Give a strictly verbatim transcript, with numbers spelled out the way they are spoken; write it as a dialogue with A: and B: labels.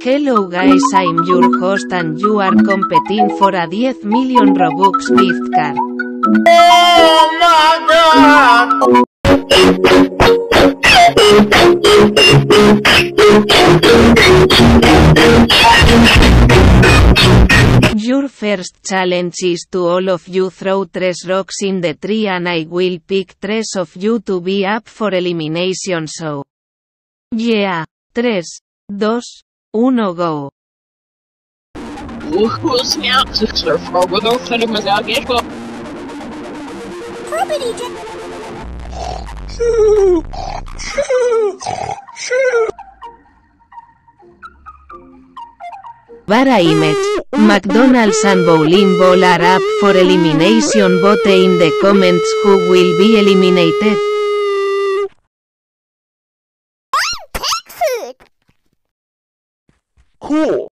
A: Hello guys, I'm your host and you are competing for a ten million Robux gift card.
B: Oh my god!
A: Your first challenge is to all of you throw three rocks in the tree and I will pick three of you to be up for elimination, so yeah, three, two, one, go.
B: Who's out to surf over the foot of my dog? Get go.
A: Bara image, McDonald's and Bowling Ball are up for elimination. Vote in the comments who will be eliminated.
B: Cool.